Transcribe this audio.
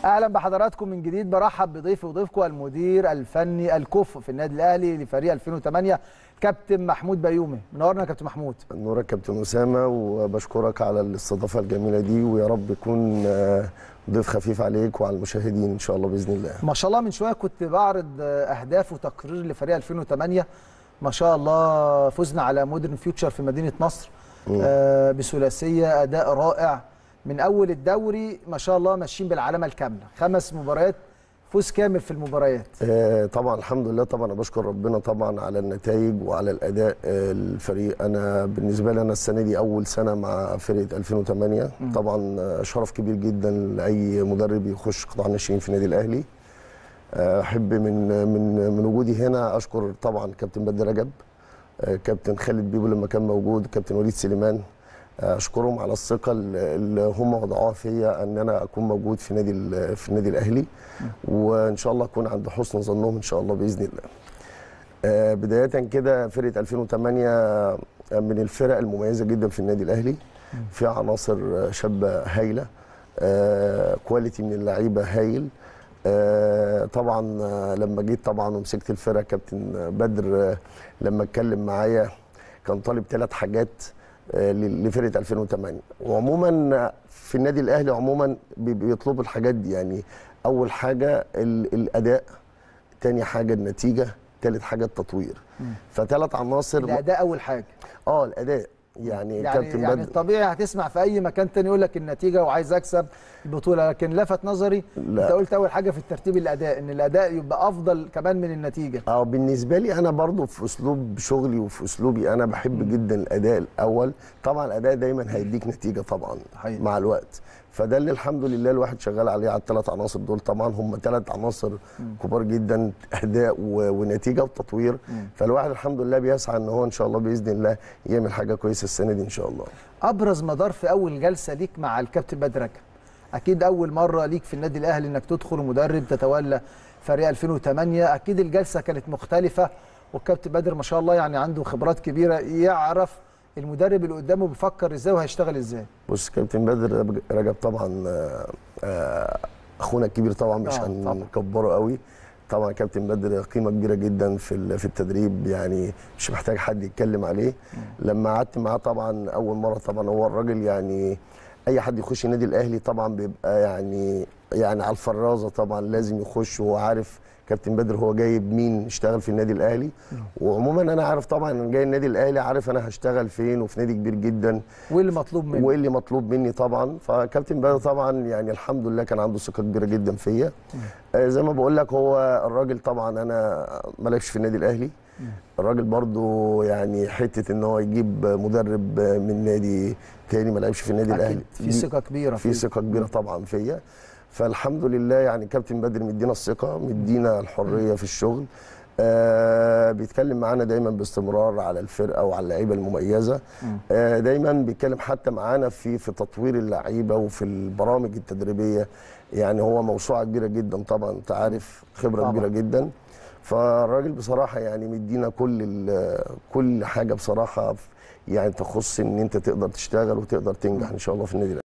اهلا بحضراتكم من جديد. برحب بضيفي وضيفكم المدير الفني الكفء في النادي الاهلي لفريق 2008 كابتن محمود بيومي. منورنا يا كابتن محمود. نورك كابتن اسامه، وبشكرك على الاستضافه الجميله دي، ويا رب يكون ضيف خفيف عليك وعلى المشاهدين ان شاء الله باذن الله. ما شاء الله من شويه كنت بعرض اهداف وتقرير لفريق 2008. ما شاء الله فزنا على مودرن فيوتشر في مدينه نصر بثلاثيه، اداء رائع من اول الدوري. ما شاء الله ماشيين بالعلامه الكامله، 5 مباريات فوز كامل في المباريات. طبعا الحمد لله، طبعا انا بشكر ربنا طبعا على النتائج وعلى الاداء الفريق. انا بالنسبه لي انا السنه دي اول سنه مع فرقه 2008. طبعا شرف كبير جدا لاي مدرب يخش قطاع الناشئين في النادي الاهلي. احب من وجودي هنا اشكر طبعا كابتن بدر رجب، كابتن خالد بيبو لما كان موجود، كابتن وليد سليمان. اشكرهم على الثقه اللي هم وضعوها فيا ان انا اكون موجود في النادي الاهلي، وان شاء الله اكون عند حسن ظنهم ان شاء الله باذن الله. بدايه كده فرقه 2008 من الفرق المميزه جدا في النادي الاهلي، فيها عناصر شابه هايله، كواليتي من اللعيبه هايل. طبعا لما جيت طبعا ومسكت الفرقه كابتن بدر لما اتكلم معايا كان طالب 3 حاجات لفرقه 2008. وعموما في النادي الاهلي عموما بيطلبوا الحاجات دي، يعني اول حاجه الاداء، تاني حاجه النتيجه، تالت حاجه التطوير. ف3 عناصر. الاداء اول حاجه. الاداء يعني كابتن يعني طبيعي هتسمع في اي مكان تاني يقول لك النتيجه وعايز اكسب البطوله، لكن لفت نظري لا. انت قلت اول حاجه في الترتيب الاداء، ان الاداء يبقى افضل كمان من النتيجه. بالنسبه لي انا برضو في اسلوب شغلي وفي اسلوبي انا بحب جدا الاداء الاول. طبعا الاداء دايما هيديك نتيجه طبعا حقيقي مع الوقت، فده اللي الحمد لله الواحد شغال عليه على ال3 عناصر دول. طبعا هم 3 عناصر كبار جدا، اداء ونتيجه وتطوير. فالواحد الحمد لله بيسعى ان هو ان شاء الله باذن الله يعمل حاجه كويسه السنه دي ان شاء الله. ابرز مدار في اول جلسه ليك مع الكابتن بدر رجب، اكيد اول مره ليك في النادي الاهلي انك تدخل مدرب تتولى فريق 2008، اكيد الجلسه كانت مختلفه، والكابتن بدر ما شاء الله يعني عنده خبرات كبيره، يعرف المدرب اللي قدامه بيفكر ازاي وهيشتغل ازاي. بص كابتن بدر رجب طبعا اخونا الكبير طبعا مش هنكبره قوي. طبعا كابتن بدر قيمه كبيره جدا في التدريب، يعني مش محتاج حد يتكلم عليه. لما قعدت معاه طبعا اول مره، طبعا هو الراجل يعني اي حد يخش النادي الاهلي طبعا بيبقى يعني على الفرازه، طبعا لازم يخش وهو عارف كابتن بدر هو جايب مين يشتغل في النادي الاهلي. وعموما انا عارف طبعا انا جاي النادي الاهلي، عارف انا هشتغل فين وفي نادي كبير جدا، وايه اللي مطلوب مني طبعا. فكابتن بدر طبعا يعني الحمد لله كان عنده ثقه كبيره جدا فيا. زي ما بقول لك هو الراجل طبعا انا ما لعبش في النادي الاهلي، الراجل برضو يعني حته ان هو يجيب مدرب من نادي تاني ما لعبش في النادي الاهلي، في ثقه كبيره، في ثقه كبيره طبعا فيا. فالحمد لله يعني كابتن بدر مدينا الثقه، مدينا الحريه في الشغل. بيتكلم معانا دايما باستمرار على الفرقه وعلى اللعيبه المميزه. دايما بيتكلم حتى معانا في تطوير اللعيبه وفي البرامج التدريبيه. يعني هو موسوعه كبيره جدا طبعا، انت عارف خبره كبيره جدا. فالراجل بصراحه يعني مدينا كل حاجه بصراحه يعني تخص ان انت تقدر تشتغل وتقدر تنجح ان شاء الله في النادي.